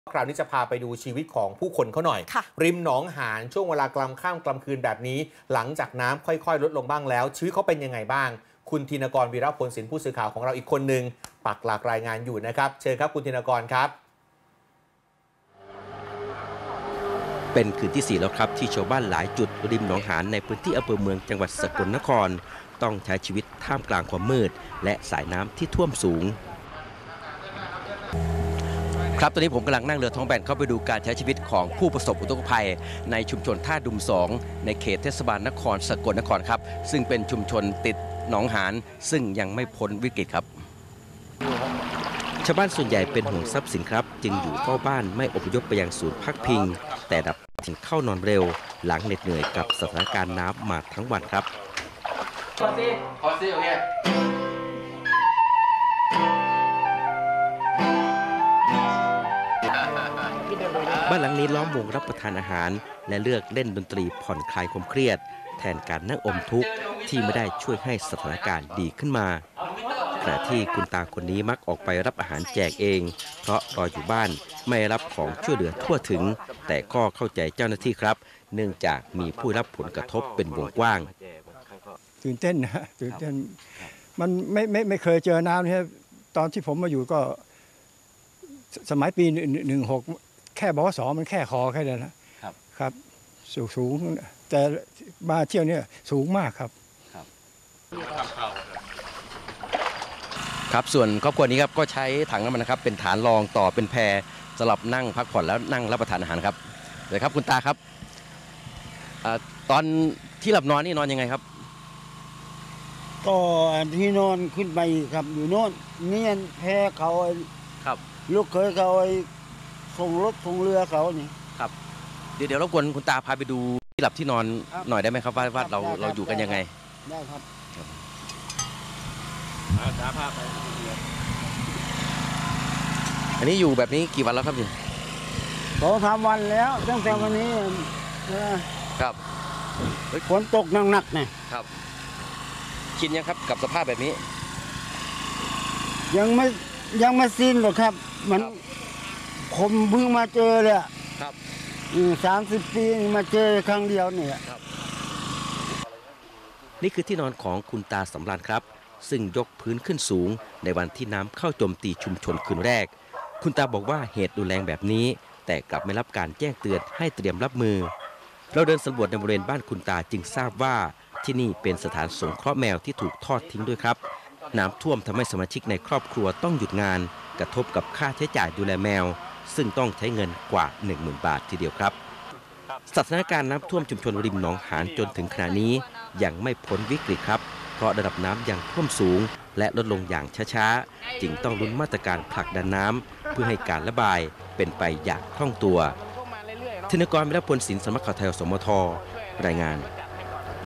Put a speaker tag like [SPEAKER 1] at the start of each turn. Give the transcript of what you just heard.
[SPEAKER 1] คราวนี้จะพาไปดูชีวิตของผู้คนเขาหน่อยริมหนองหานช่วงเวลากลางค่ำกลางคืนแบบนี้หลังจากน้ำค่อยๆลดลงบ้างแล้วชีวิตเขาเป็นยังไงบ้างคุณธินกร วีระพลศิลป์ผู้สื่อข่าวของเราอีกคนหนึ่งปักหลักรายงานอยู่นะครับเชิญครับคุณธินกรครับ
[SPEAKER 2] เป็นคืนที่4แล้วครับที่ชาวบ้านหลายจุดริมหนองหานในพื้นที่อำเภอเมืองจังหวัดสกลนครต้องใช้ชีวิตท่ามกลางความมืดและสายน้ำที่ท่วมสูงครับตอนนี้ผมกำลังนั่งเรือท้องแบนเข้าไปดูการใช้ชีวิตของผู้ประสบอุทกภัยในชุมชนท่าดุม2ในเขตเทศบาลนครสกลนครครับซึ่งเป็นชุมชนติดหนองหานซึ่งยังไม่พ้นวิกฤตครับชาวบ้านส่วนใหญ่เป็นห่วงทรัพย์สินครับจึงอยู่เฝ้าบ้านไม่อพยพไปยังศูนย์พักพิงแต่ดับถึงเข้านอนเร็วหลังเหน็ดเหนื่อยกับสถานการณ์น้ำมาทั้งวันครับ
[SPEAKER 3] ขอซีโอเค
[SPEAKER 2] บ้านหลังนี้ล้อมวงรับประทานอาหารและเลือกเล่นดนตรีผ่อนคลายความเครียดแทนการนั่งอมทุกข์ที่ไม่ได้ช่วยให้สถานการณ์ดีขึ้นมาขณะที่คุณตาคนนี้มักออกไปรับอาหารแจกเองเพราะรออยู่บ้านไม่รับของช่วยเหลือทั่วถึงแต่ก็เข้าใจเจ้าหน้าที่ครับเนื่องจากมีผู้รับผลกระทบเป็นวงกว้าง
[SPEAKER 4] ตื่นเต้นนะตื่นเต้นมันไม่เคยเจอน้ำเนี่ยตอนที่ผมมาอยู่ก็สมัยปี16แค่บส.มันแค่คอแค่นั้นนะครับสูงแต่มาเที่ยวเนี่ยสูงมากครับ
[SPEAKER 2] ครับส่วนครอบครัวนี้ครับก็ใช้ถังน้ำมันนะครับเป็นฐานรองต่อเป็นแพสำหรับนั่งพักผ่อนแล้วนั่งรับประทานอาหารครับเดี๋ยวครับคุณตาครับตอนที่หลับนอนนี่นอนยังไงครับ
[SPEAKER 5] ก็ที่นอนขึ้นไปครับอยู่โน่นนี่แพเขา
[SPEAKER 2] ครับ
[SPEAKER 5] ลูกเคยเขาส่งรถส่งเรือเขานี่
[SPEAKER 2] ครับเดี๋ยวรบกวนคุณตาพาไปดูที่หลับที่นอนหน่อยได้ไหมครับว่าเราอยู่กันยังไง
[SPEAKER 5] ได้ครับ
[SPEAKER 2] ตาพาไปอันนี้อยู่แบบนี้กี่วันแล้วครับพี่
[SPEAKER 5] 2-3 วันแล้วตั้งแต่วันนี้
[SPEAKER 2] ครับ
[SPEAKER 5] ฝนตกหนักๆเนี่ย
[SPEAKER 2] ครับชินยังครับกับสภาพแบบนี้
[SPEAKER 5] ยังไม่สิ้นหรอกครับมันผมเพิ่งมาเจอเลย
[SPEAKER 2] ครับ
[SPEAKER 5] 30 ปีมาเจอครั้งเดียวเนี่ย
[SPEAKER 2] นี่คือที่นอนของคุณตาสำราญครับซึ่งยกพื้นขึ้นสูงในวันที่น้ำเข้าโจมตีชุมชนคืนแรกคุณตาบอกว่าเหตุรุนแรงแบบนี้แต่กลับไม่รับการแจ้งเตือนให้เตรียมรับมือเราเดินสำรวจในบริเวณบ้านคุณตาจึงทราบว่าที่นี่เป็นสถานสงเคราะห์แมวที่ถูกทอดทิ้งด้วยครับน้ำท่วมทำให้สมาชิกในครอบครัวต้องหยุดงานกระทบกับค่าใช้จ่ายดูแลแมวซึ่งต้องใช้เงินกว่า 10,000 บาททีเดียวครับสถานการณ์น้ำท่วมชุมชนริมหนองหานจนถึงขณะนี้ยังไม่พ้นวิกฤตครับเพราะระดับน้ำยังท่วมสูงและลดลงอย่างช้าๆจึงต้องลุ้นมาตรการผลักดันน้ำเพื่อให้การระบายเป็นไปอย่างคล่องตัวธินกร วีระพลศิลป์ สำนักข่าวไทย สมท รายงาน